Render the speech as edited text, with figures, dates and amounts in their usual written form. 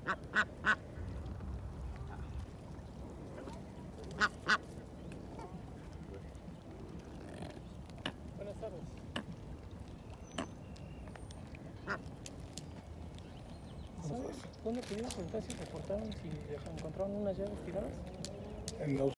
Buenas tardes. ¿Sabes dónde pudieron preguntar si reportaron si encontraron unas llaves tiradas? En